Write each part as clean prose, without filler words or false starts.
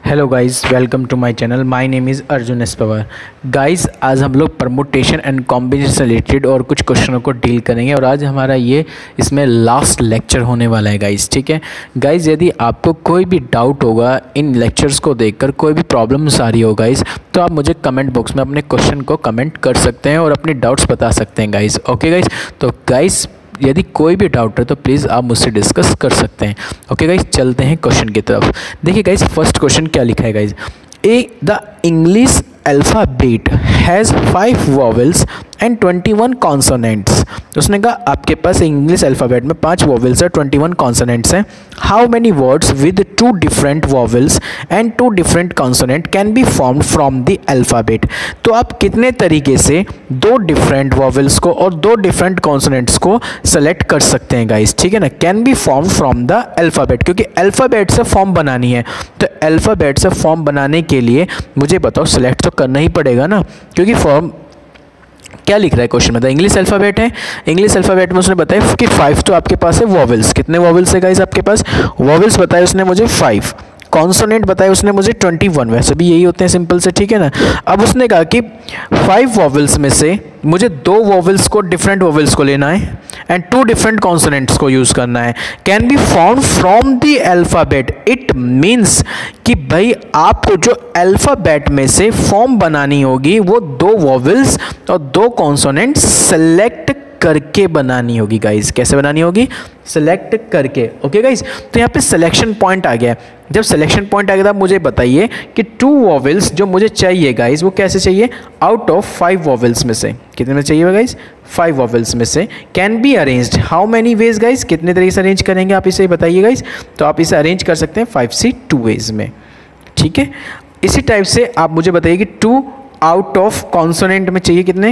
Hello guys, welcome to my channel. My name is Arjun S Pawar. Guys, आज हम लोग permutation and combination से related और कुछ क्वेश्चनों को डील करेंगे और आज हमारा ये इसमें लास्ट लेक्चर होने वाला है गाइस। ठीक है गाइस, यदि आपको कोई भी डाउट होगा इन लेक्चर्स को देखकर, कोई भी प्रॉब्लम्स आ रही हो गाइस, तो आप मुझे कमेंट बॉक्स में अपने क्वेश्चन को कमेंट कर सकते हैं और अपने डाउट्स बता सकते हैं गाइस। ओके गाइस, तो गाइस यदि कोई भी डाउट है तो प्लीज़ आप मुझसे डिस्कस कर सकते हैं। ओके गाइस, चलते हैं क्वेश्चन की तरफ। देखिए गाइस, फर्स्ट क्वेश्चन क्या लिखा है guys. The English alphabet has 5 vowels and 21 consonants. उसने कहा आपके पास इंग्लिश अल्फ़ाबेट में 5 वॉवेल्स और 21 कॉन्सोनेंट्स हैं। How many words with 2 different vowels and 2 different consonant can be formed from the alphabet. तो आप कितने तरीके से 2 डिफरेंट वॉवेल्स को और 2 डिफरेंट कॉन्सोनेंट्स को सेलेक्ट कर सकते हैं गाइस। ठीक है ना, can be form from the alphabet, क्योंकि अल्फ़ाबेट से फॉर्म बनानी है। तो अल्फ़ाबेट से फॉर्म बनाने के लिए मुझे बताओ, सेलेक्ट तो करना ही पड़ेगा ना, क्योंकि फॉर्म क्या लिख रहा है क्वेश्चन में। तो इंग्लिश अल्फ़ाबेट है, इंग्लिश अल्फ़ाबेट में उसने बताया कि 5 तो आपके पास है वॉवेल्स। कितने वॉवेल्स है गाइस आपके पास? वॉवेल्स बताया उसने मुझे 5, कॉन्सोनेंट बताया उसने मुझे 21। वैसे भी यही होते हैं सिंपल से, ठीक है ना। अब उसने कहा कि 5 वॉवेल्स में से मुझे 2 वॉवेल्स को, डिफरेंट वॉवेल्स को लेना है एंड 2 डिफरेंट कॉन्सोनेंट्स को यूज़ करना है। Can be form from the alphabet. It means कि भाई आपको जो अल्फ़ाबेट में से फॉर्म बनानी होगी वो 2 वॉवेल्स और 2 कॉन्सोनेंट्स सेलेक्ट करके बनानी होगी गाइस। कैसे बनानी होगी? सेलेक्ट करके। ओके गाइस, तो यहाँ पे सिलेक्शन पॉइंट आ गया। जब सिलेक्शन पॉइंट आ गया तब मुझे बताइए कि 2 वॉवेल्स जो मुझे चाहिए गाइस, वो कैसे चाहिए? आउट ऑफ 5 वॉवेल्स में से। कितने में चाहिए गाइस? 5 वॉवेल्स में से। Can be arranged how many ways guys? कितने तरीके से अरेंज करेंगे आप इसे बताइए गाइस। तो आप इसे अरेंज कर सकते हैं 5 से 2 वेज में। ठीक है, इसी टाइप से आप मुझे बताइए कि 2 आउट ऑफ कॉन्सोनेंट में चाहिए कितने?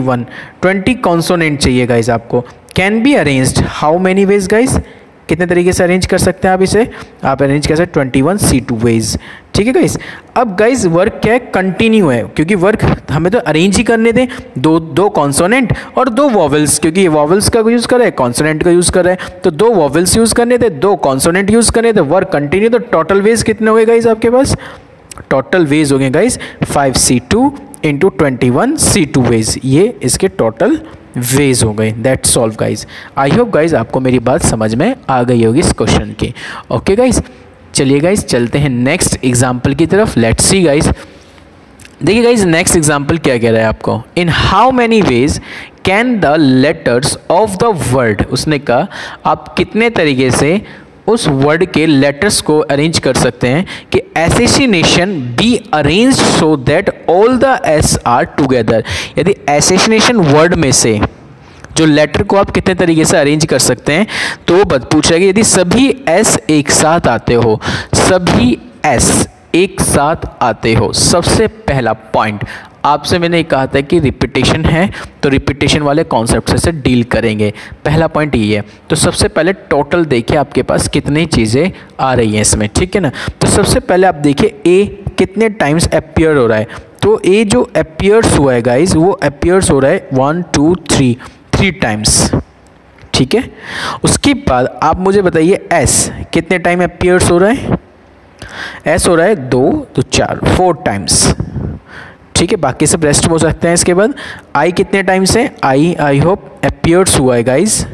20 कॉन्सोनेंट चाहिए गाइस आपको। Can be arranged how many ways guys? कितने तरीके से अरेंज कर सकते हैं आप इसे? आप अरेंज कर सकते हैं 21 C2 वेज। ठीक है गाइस, अब गाइस वर्क क्या है? कंटिन्यू है, क्योंकि वर्क हमें तो अरेंज ही करने दें। 2 कॉन्सोनेंट और 2 वॉवेल्स, क्योंकि ये वॉवेल्स का यूज़ कर रहे हैं, कॉन्सोनेंट का यूज़ कर रहे हैं। तो 2 वॉवेल्स यूज़ करने थे, 2 कॉन्सोनेंट यूज़ करने थे, वर्क कंटिन्यू। तो टोटल वेज कितने हो गए गाइस आपके पास? टोटल वेज हो गए guys 5 C2 into 21 C2 veg. ये इसके टोटल वेज हो गए। That solve guys. I hope guys आपको मेरी बात समझ में आ गई होगी इस क्वेश्चन की। ओके गाइज, चलिए गाइज चलते हैं नेक्स्ट एग्जाम्पल की तरफ। Let's see guys. देखिए गाइज, नेक्स्ट एग्जाम्पल क्या कह रहा है आपको। In how many ways can the letters of the word. उसने कहा आप कितने तरीके से उस वर्ड के लेटर्स को अरेंज कर सकते हैं कि assassination be arrange so that all the S are together. यदि एसेसिनेशन वर्ड में से जो लेटर को आप कितने तरीके से अरेंज कर सकते हैं, तो वो पूछा कि यदि सभी एस एक साथ आते हो, सभी एस एक साथ आते हो। सबसे पहला पॉइंट आपसे मैंने कहा था कि रिपीटेशन है, तो रिपीटेशन वाले कॉन्सेप्ट से डील करेंगे। पहला पॉइंट ये है। तो सबसे पहले टोटल देखिए आपके पास कितनी चीज़ें आ रही हैं इसमें। ठीक है ना, तो सबसे पहले आप देखिए ए कितने टाइम्स अपीयर हो रहा है। तो ए जो अपीयर्स हुआ है गाइज, वो अपीयर्स हो रहा है 1 2 3 टाइम्स। ठीक है, उसके बाद आप मुझे बताइए एस कितने टाइम अपीयर्स हो रहा है? एस हो रहा है 2 तो 4 टाइम्स। ठीक है, बाकी सब रेस्ट हो सकते हैं। इसके बाद आई कितने टाइम्स है? आई होप अपीयर्स हुआ है गाइज,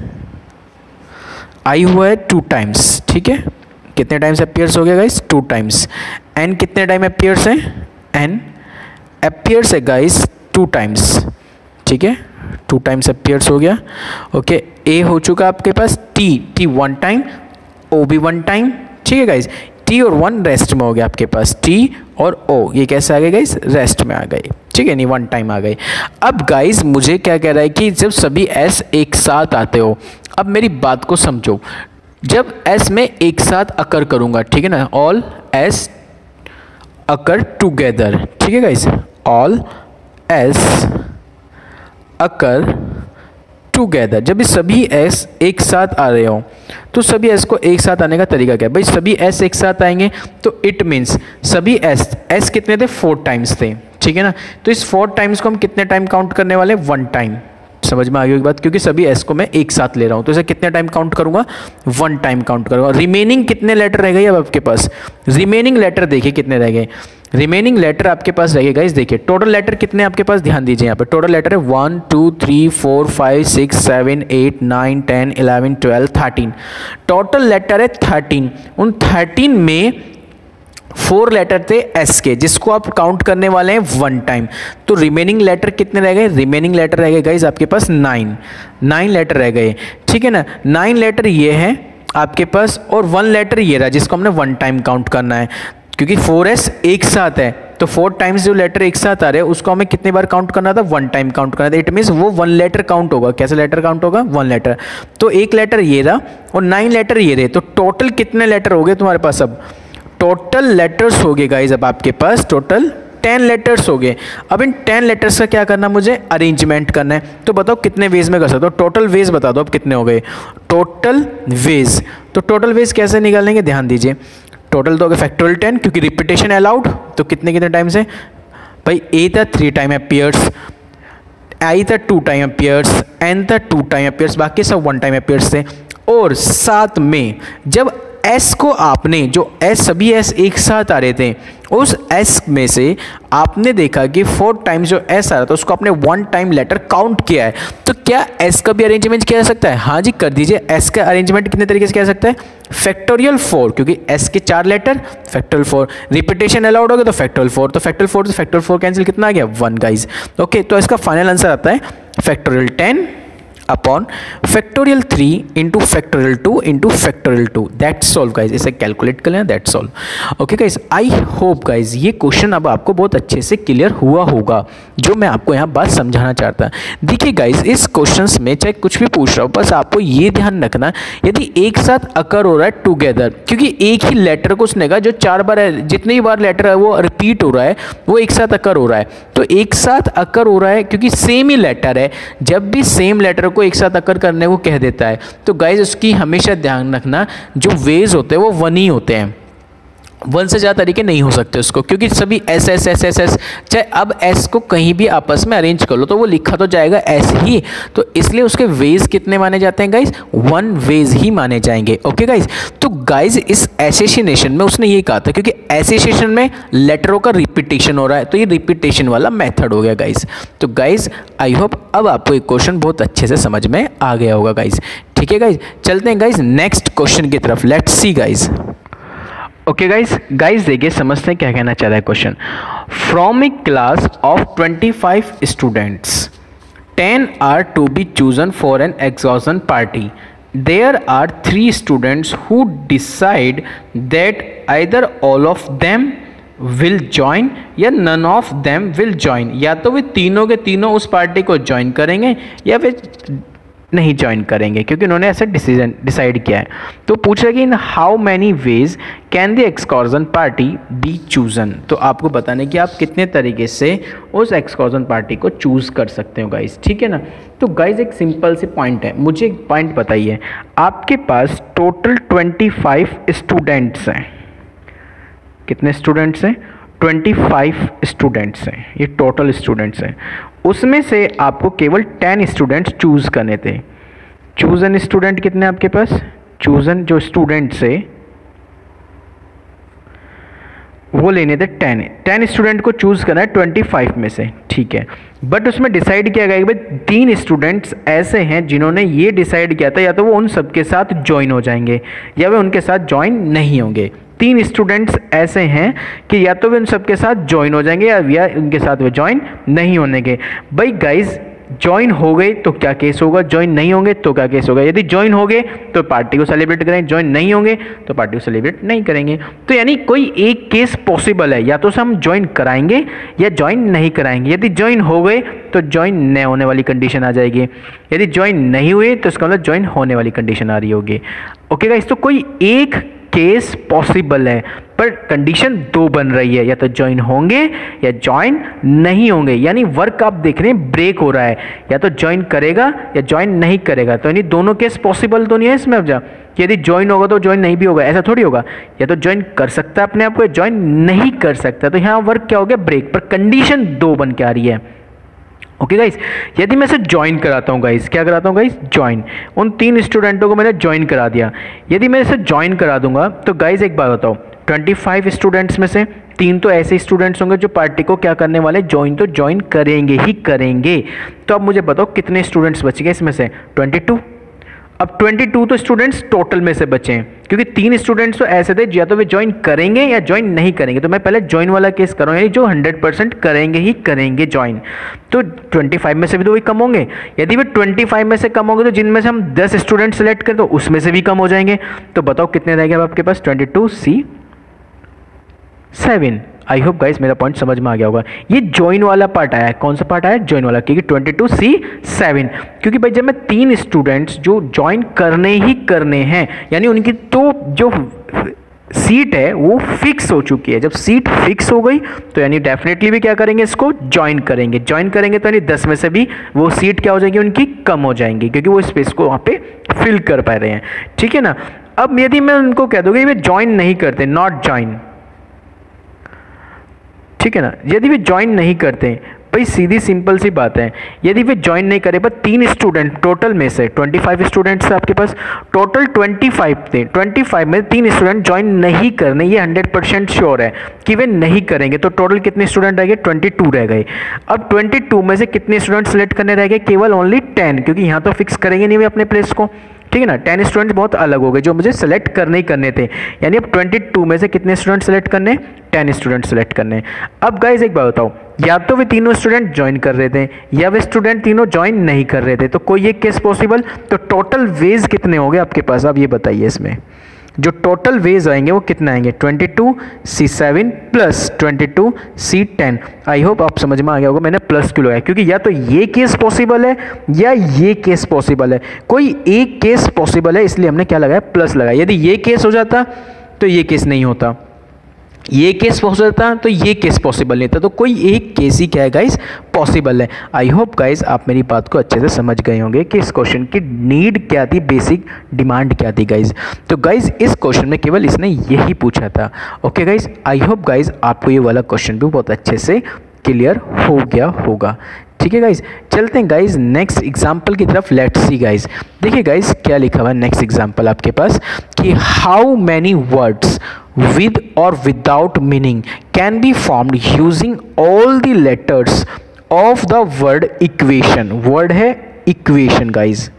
आई हुआ है 2 टाइम्स। ठीक है, कितने टाइम्स अपीयर्स हो गया गाइज? 2 टाइम्स। एन कितने टाइम अपीयर्स है? एन अपीयर्स है गाइज 2 टाइम्स। ठीक है, 2 टाइम्स अपीयर्स हो गया। ओके, ए हो चुका आपके पास। टी 1 टाइम, ओ भी 1 टाइम। ठीक है गाइज, टी और 1 रेस्ट में हो गया आपके पास। टी और ओ ये कैसे आ गए गाइज? रेस्ट में आ गए। ठीक है, नहीं 1 टाइम आ गए। अब गाइज मुझे क्या कह रहा है कि जब सभी एस एक साथ आते हो, अब मेरी बात को समझो। जब एस में एक साथ अकर करूंगा, ठीक है ना, ऑल एस अकर टुगेदर। ठीक है guys, all S occur together. जब ये सभी एस एक साथ आ रहे हो, तो सभी एस को एक साथ आने का तरीका क्या है भाई? सभी एस एक साथ आएंगे तो इट मीन्स सभी एस कितने थे? 4 टाइम्स थे। ठीक है ना, तो इस 4 टाइम्स को हम कितने टाइम काउंट करने वाले? 1 टाइम। समझ में आ गई बात, क्योंकि सभी एस को मैं एक साथ ले रहा हूँ, तो इसे कितने टाइम काउंट करूंगा, 1 टाइम काउंट करूंगा। रिमेनिंग कितने लेटर रह गए अब आपके पास, रिमेनिंग लेटर देखिए कितने रह गए, रिमेनिंग लेटर आपके पास रह गए गाइस। देखिए टोटल लेटर कितने आपके पास, ध्यान दीजिए यहाँ पे टोटल लेटर है 1 2 3 4 5 6 7 8 9 10 11 12 13, टोटल लेटर है 13। उन 13 में 4 लेटर थे एस के, जिसको आप काउंट करने वाले हैं 1 टाइम। तो रिमेनिंग लेटर कितने रह गए, रिमेनिंग लेटर रह गए गाइस आपके पास 9 लेटर रह गए, ठीक है ना। 9 लेटर ये है आपके पास, और 1 लेटर ये रहा जिसको हमने 1 टाइम काउंट करना है, क्योंकि 4s एक साथ है, तो 4 टाइम्स जो लेटर एक साथ आ रहे हैं उसको हमें कितनी बार काउंट करना था, 1 टाइम काउंट करना था। इट मीन्स वो 1 लेटर काउंट होगा। कैसे लेटर काउंट होगा, 1 लेटर। तो 1 लेटर ये रहा और 9 लेटर ये रहे, तो टोटल कितने लेटर हो गए तुम्हारे पास, अब टोटल लेटर्स हो गए गाइज, अब आपके पास टोटल 10 लेटर्स हो गए। अब इन 10 लेटर्स का क्या करना, मुझे अरेंजमेंट करना है। तो बताओ कितने वेज में कर सकते हो, टोटल वेज बता दो अब कितने हो गए, टोटल वेज। तो टोटल वेज कैसे निकालेंगे, ध्यान दीजिए। टोटल तो हो गया फैक्टोरियल 10, क्योंकि रिपीटेशन अलाउड, तो कितने कितने टाइम से भाई, ए था 3 टाइम अपीयर्स, आई था 2 टाइम अपीयर्स, एन था 2 टाइम अपीयर्स, बाकी सब 1 टाइम अपीयर्स थे। और साथ में जब एस को आपने, जो एस सभी एस एक साथ आ रहे थे, उस एस में से आपने देखा कि 4 टाइम्स जो एस आ रहा था उसको आपने 1 टाइम लेटर काउंट किया है, तो क्या एस का भी अरेंजमेंट किया जा सकता है, हाँ जी कर दीजिए। एस का अरेंजमेंट कितने तरीके से किया जा सकता है, फैक्टोरियल 4, क्योंकि एस के 4 लेटर, फैक्टोरियल 4, रिपीटेशन अलाउड हो गया तो फैक्टोरियल 4, तो फैक्टोरियल 4 से फैक्टोरियल 4 कैंसिल, कितना आ गया 1 गाइज। ओके, तो इसका फाइनल आंसर आता है factorial 10 upon factorial 3 into factorial 2 into factorial 2, that's all guys. इसे कैलकुलेट कर लेना, that's all. Okay guys, I hope guys ये क्वेश्चन अब आपको बहुत अच्छे से क्लियर हुआ होगा, जो मैं आपको यहाँ बात समझाना चाहता। देखिए गाइज, इस क्वेश्चंस में चाहे कुछ भी पूछ रहा हूँ, बस आपको ये ध्यान रखना, यदि एक साथ अकर हो रहा है टुगेदर, क्योंकि एक ही लेटर को उसने कहा जो 4 बार है, जितनी बार लेटर है वो रिपीट हो रहा है, वो एक साथ अकर हो रहा है, तो एक साथ अकर हो रहा है क्योंकि सेम ही लेटर है। जब भी सेम लेटर को एक साथ अकर करने को कह देता है, तो गाइज उसकी हमेशा ध्यान रखना, जो वेज होते हैं वो 1 ही होते हैं, 1 से ज़्यादा तरीके नहीं हो सकते उसको, क्योंकि सभी S S S S S, चाहे अब एस को कहीं भी आपस में अरेंज कर लो तो वो लिखा तो जाएगा एस ही, तो इसलिए उसके वेज कितने माने जाते हैं गाइज, 1 वेज ही माने जाएंगे। ओके गाइज, तो गाइज इस एसोसिएशन में उसने ये कहा था, क्योंकि एसोसिएशन में लेटरों का रिपीटेशन हो रहा है, तो ये रिपीटेशन वाला मेथड हो गया गाइज। तो गाइज आई होप अब आपको एक क्वेश्चन बहुत अच्छे से समझ में आ गया होगा गाइज, ठीक है गाइज। चलते हैं गाइज नेक्स्ट क्वेश्चन की तरफ, let's see guys. Okay guys देखिए, समझते हैं क्या कहना चाह रहा है question. From a class of 25 students 10 are to be chosen for an excursion party. There are 3 students who decide that either all of them will join या none of them will join, या तो वे तीनों के तीनों उस party को join करेंगे या फिर नहीं ज्वाइन करेंगे, क्योंकि उन्होंने ऐसा डिसाइड किया है। तो पूछ रहा है कि in how many ways can the excursion party be chosen, तो आपको बताना है कि आप कितने तरीके से उस एक्सकॉर्जन पार्टी को चूज़ कर सकते हो गाइज, ठीक है ना। तो गाइज एक सिंपल से पॉइंट है, मुझे एक पॉइंट बताइए, आपके पास टोटल 25 स्टूडेंट्स हैं, कितने स्टूडेंट्स हैं, 25 स्टूडेंट्स हैं, ये टोटल स्टूडेंट्स हैं। उसमें से आपको केवल 10 स्टूडेंट्स चूज़ करने थे। चूजन स्टूडेंट कितने आपके पास, चूजन जो स्टूडेंट्स है वो लेने थे 10 स्टूडेंट को चूज़ करना है 25 में से, ठीक है। बट उसमें डिसाइड किया गया कि भाई 3 स्टूडेंट्स ऐसे हैं जिन्होंने ये डिसाइड किया था या तो वो उन सबके साथ ज्वाइन हो जाएंगे या वे उनके साथ ज्वाइन नहीं होंगे। 3 स्टूडेंट्स ऐसे हैं कि या तो वे उन सबके साथ ज्वाइन हो जाएंगे या उनके साथ वे ज्वाइन नहीं होने। भाई गाइज ज्वाइन हो गए तो क्या केस होगा, ज्वाइन नहीं होंगे तो क्या केस होगा। यदि ज्वाइन हो गए तो पार्टी को सेलिब्रेट करेंगे, ज्वाइन नहीं होंगे तो पार्टी को सेलिब्रेट नहीं करेंगे। तो यानी कोई एक केस पॉसिबल है, या तो हम ज्वाइन कराएंगे या ज्वाइन नहीं कराएंगे। यदि ज्वाइन हो गए तो ज्वाइन न होने वाली कंडीशन आ जाएगी, यदि ज्वाइन नहीं हुए तो इसका मतलब ज्वाइन होने वाली कंडीशन आ रही होगी। ओके गाइस, तो कोई एक केस पॉसिबल है पर कंडीशन 2 बन रही है, या तो ज्वाइन होंगे या ज्वाइन नहीं होंगे। यानी वर्क आप देख रहे हैं ब्रेक हो रहा है, या तो ज्वाइन करेगा या ज्वाइन नहीं करेगा। तो यानी दोनों केस पॉसिबल तो नहीं है इसमें। अब जा कि यदि ज्वाइन होगा तो ज्वाइन नहीं भी होगा, ऐसा थोड़ी होगा। या तो ज्वाइन कर सकता है अपने आप को, ज्वाइन नहीं कर सकता। तो यहाँ वर्क क्या हो गया, ब्रेक। पर कंडीशन 2 बन के आ रही है। ओके गाइस, यदि मैं इसे ज्वाइन कराता हूँ गाइस, क्या कराता हूँ गाइस, ज्वाइन, उन 3 स्टूडेंटों को मैंने ज्वाइन करा दिया। यदि मैं इसे ज्वाइन करा दूंगा तो गाइस एक बात बताओ, 25 स्टूडेंट्स में से 3 तो ऐसे स्टूडेंट्स होंगे जो पार्टी को क्या करने वाले, ज्वाइन तो ज्वाइन करेंगे ही करेंगे। तो अब मुझे बताओ कितने स्टूडेंट्स बच गए इसमें से, 22। अब 22 तो स्टूडेंट्स टोटल में से बचे हैं, क्योंकि 3 स्टूडेंट्स तो ऐसे थे या तो वे ज्वाइन करेंगे या ज्वाइन नहीं करेंगे। तो मैं पहले ज्वाइन वाला केस कर रहा हूँ, यानी जो 100% करेंगे ही करेंगे ज्वाइन। तो 25 में से भी तो वही कम होंगे। यदि वे 25 में से कम होंगे तो जिनमें से हम 10 स्टूडेंट सेलेक्ट करें तो उसमें से भी कम हो जाएंगे। तो बताओ कितने रहेंगे अब आपके पास, 22C7। आई होप गाइस मेरा पॉइंट समझ में आ गया होगा। ये ज्वाइन वाला पार्ट आया है, कौन सा पार्ट आया, ज्वाइन वाला, क्योंकि 22C7, क्योंकि भाई जब मैं 3 स्टूडेंट्स जो ज्वाइन करने ही करने हैं, यानी उनकी तो जो सीट है वो फिक्स हो चुकी है। जब सीट फिक्स हो गई तो यानी डेफिनेटली भी क्या करेंगे, इसको ज्वाइन करेंगे। ज्वाइन करेंगे तो यानी 10 में से भी वो सीट क्या हो जाएगी, उनकी कम हो जाएंगी, क्योंकि वो स्पेस को वहाँ पे फिल कर पा रहे हैं। ठीक है ना। अब यदि मैं उनको कह दूंगा वे ज्वाइन नहीं करते, नॉट ज्वाइन, ठीक है ना, यदि वे ज्वाइन नहीं करते, भाई सीधी सिंपल सी बात है, यदि वे ज्वाइन नहीं करे, पर 3 स्टूडेंट टोटल में से 25 स्टूडेंट्स थे आपके पास, टोटल 25 थे, 25 में 3 स्टूडेंट ज्वाइन नहीं करने, ये 100% श्योर है कि वे नहीं करेंगे। तो टोटल कितने स्टूडेंट रह गए, 22 रह गए। अब 22 में से कितने स्टूडेंट सेलेक्ट करने रह गए, केवल ओनली 10, क्योंकि यहाँ तो फिक्स करेंगे नहीं वे अपने प्लेस को। ठीक है ना, 10 स्टूडेंट्स बहुत अलग हो गए जो मुझे सेलेक्ट करने ही करने थे। यानी अब 22 में से कितने स्टूडेंट सेलेक्ट करने, 10 स्टूडेंट सेलेक्ट करने। अब गाइस एक बात बताओ, या तो वे तीनों स्टूडेंट ज्वाइन कर रहे थे या वे स्टूडेंट तीनों ज्वाइन नहीं कर रहे थे, तो कोई एक केस पॉसिबल। तो टोटल वेज कितने हो गए आपके पास, अब ये बताइए, इसमें जो टोटल वेज आएंगे वो कितना आएंगे, 22C7 plus 22C10। I hope आप समझ में आ गया होगा मैंने प्लस क्यों लगाया, क्योंकि या तो ये केस पॉसिबल है या ये केस पॉसिबल है, कोई एक केस पॉसिबल है, इसलिए हमने क्या लगाया, प्लस लगाया। यदि ये केस हो जाता तो ये केस नहीं होता, ये केस हो जाता तो ये केस पॉसिबल नहीं था। तो कोई एक केस ही क्या है गाइस, पॉसिबल है। आई होप गाइस आप मेरी बात को अच्छे से समझ गए होंगे कि इस क्वेश्चन की नीड क्या थी, बेसिक डिमांड क्या थी गाइस। तो गाइस इस क्वेश्चन में केवल इसने यही पूछा था। Okay guys, I hope guys आपको ये वाला क्वेश्चन भी बहुत अच्छे से क्लियर हो गया होगा। ठीक है गाइस, चलते हैं गाइस नेक्स्ट एग्जांपल की तरफ। लेट्स सी गाइस, देखिए गाइस क्या लिखा हुआ है नेक्स्ट एग्जांपल आपके पास कि how many words with or without meaning can be formed using all the letters of the word equation। word है equation गाइज,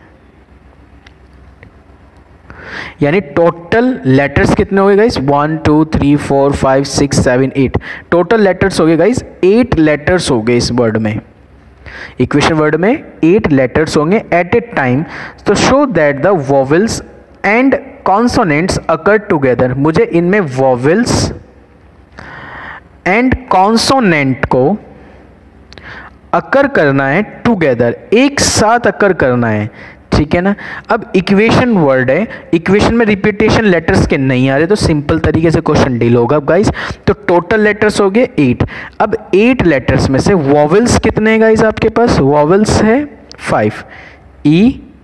यानी टोटल लेटर्स कितने हो गए गाइस, 1 2 3 4 5 6 7 8 टोटल लेटर्स हो गए गाइस, 8 लेटर्स हो गए इस वर्ड में, इक्वेशन वर्ड में 8 लेटर्स होंगे एट ए टाइम। तो so that the vowels and consonants occur together. मुझे इनमें वोवेल्स एंड कॉन्सोनेंट को अकर करना है टुगेदर, एक साथ अकर करना है। ठीक है ना। अब इक्वेशन वर्ड है, इक्वेशन में रिपीटेशन लेटर्स के नहीं आ रहे, तो सिंपल तरीके से क्वेश्चन डील होगा अब गाइस। तो टोटल लेटर्स हो गए 8। अब 8 लेटर्स में से वोवेल्स कितने हैं गाइस आपके पास, वोवेल्स है 5, E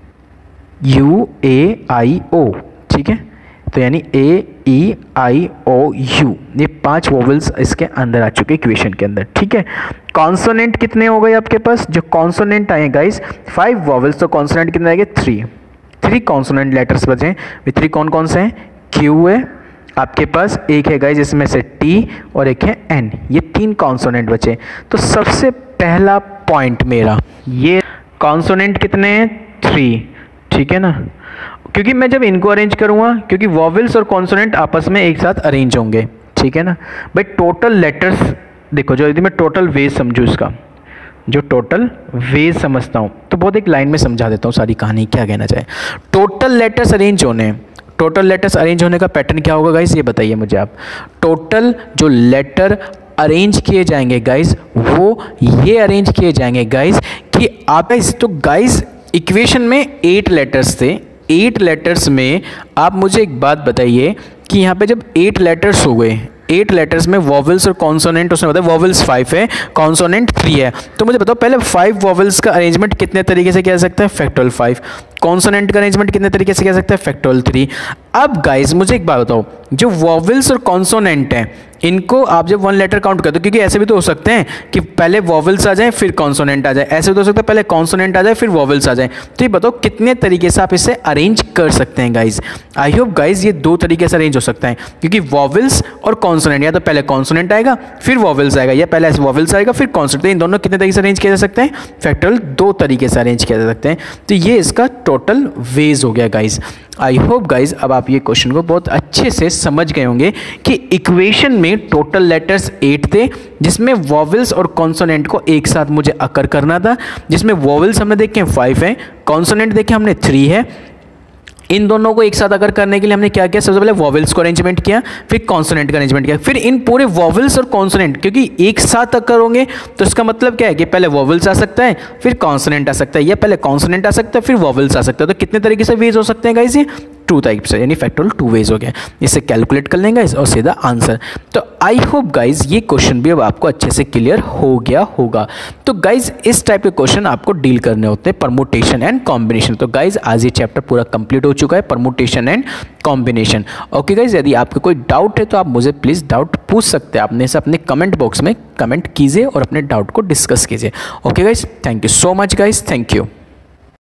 U A I O। ठीक है, तो यानी A E I O U, ये 5 वोवेल्स इसके अंदर आ चुके इक्वेशन के अंदर। ठीक है, कॉन्सोनेंट कितने हो गए आपके पास, जो कॉन्सोनेंट आए गाइस 5 वोवेल्स, तो कॉन्सोनेंट कितने आएंगे 3 कॉन्सोनेंट लेटर्स बचे हैं। वे 3 कौन कौन से हैं, Q है आपके पास, एक है गाइस इसमें से T और एक है N, ये 3 कॉन्सोनेंट बचे। तो सबसे पहला पॉइंट मेरा ये कॉन्सोनेंट कितने हैं 3। ठीक है ना, क्योंकि मैं जब इनको अरेंज करूंगा, क्योंकि वोवेल्स और कॉन्सोनेंट आपस में एक साथ अरेंज होंगे। ठीक है ना भाई, टोटल लेटर्स देखो, जो यदि मैं टोटल वेज समझूँ इसका, जो टोटल वेज समझता हूँ, तो बहुत एक लाइन में समझा देता हूँ सारी कहानी क्या कहना चाहे। टोटल लेटर्स अरेंज होने, टोटल लेटर्स अरेंज होने का पैटर्न क्या होगा गाइस, ये बताइए मुझे आप। टोटल जो लेटर अरेंज किए जाएंगे गाइस, वो ये अरेंज किए जाएंगे गाइस कि आप गाइस, तो गाइस इक्वेशन में 8 लेटर्स थे, 8 लेटर्स में आप मुझे एक बात बताइए कि यहाँ पे जब 8 लेटर्स हो गए, 8 लेटर्स में वोवेल्स और कॉन्सोनेंट, उसमें बताया वोवेल्स 5 है, कॉन्सोनेंट 3 है, तो मुझे बताओ पहले 5 वोवेल्स का अरेंजमेंट कितने तरीके से किया जा सकता है, फैक्टोरियल 5, कॉन्सोनेंट का अरेंजमेंट कितने तरीके से किया जा सकता है, फैक्टोरियल 3। अब गाइस मुझे एक बात बताओ, जो वोवेल्स और कॉन्सोनेंट हैं इनको आप जब वन लेटर काउंट करते हो, क्योंकि ऐसे भी तो हो सकते हैं कि पहले वॉवल्स आ जाएं फिर कॉन्सोनेंट आ जाए, ऐसे भी तो हो सकता है पहले कॉन्सोनेंट आ जाए फिर वॉवल्स आ जाए। तो ये बताओ कितने तरीके से आप इसे अरेंज कर सकते हैं गाइज। आई होप गाइज ये 2 तरीके से अरेंज हो सकता है, क्योंकि वॉवल्स और कॉन्सोनेंट, या तो पहले कॉन्सोनेंट आएगा फिर वॉवल्स आएगा, या पहले वॉवल्स आएगा फिर कॉन्सोनेंट। तो इन दोनों कितने तरीके से अरेंज किया जा सकते हैं? फैक्टोरियल 2 तरीके से अरेंज किया जा सकते हैं। तो ये इसका टोटल वेज हो गया गाइज। आई होप गाइज अब आप ये क्वेश्चन को बहुत अच्छे से समझ गए होंगे कि इक्वेशन में टोटल लेटर्स 8 थे, जिसमें वॉवल्स और कॉन्सोनेंट को एक साथ मुझे अकर करना था, जिसमें वॉवल्स हमने देखे 5 हैं, कॉन्सोनेंट देखे हमने 3 है। इन दोनों को एक साथ अगर करने के लिए हमने क्या किया? सबसे पहले वॉवल्स को अरेंजमेंट किया, फिर कॉन्सोनेंट का अरेंजमेंट किया, फिर इन पूरे वॉवल्स और कॉन्सोनेंट क्योंकि एक साथ अकर होंगे तो इसका मतलब क्या है कि पहले वॉवल्स आ सकता है फिर कॉन्सोनेंट आ सकता है, या पहले कॉन्सोनेंट आ सकता है फिर वॉवल्स आ सकता है। तो कितने तरीके से वेज हो सकते हैं गाइस? ये 2 टाइप से, यानी फैक्टोरियल 2 वेज हो गया। इसे कैलकुलेट कर लेंगे और सीधा आंसर। तो आई होप गाइज ये क्वेश्चन भी अब आपको अच्छे से क्लियर हो गया होगा। तो गाइज इस टाइप के क्वेश्चन आपको डील करने होते हैं, परमुटेशन एंड कॉम्बिनेशन। तो गाइज आज ये चैप्टर पूरा कंप्लीट हो चुका है, permutation and combination. Okay guys, यदि आपको कोई डाउट है तो आप मुझे प्लीज़ डाउट पूछ सकते हैं, आप अपने से अपने कमेंट बॉक्स में कमेंट कीजिए और अपने डाउट को डिस्कस कीजिए। Okay guys, thank you so much guys, thank you.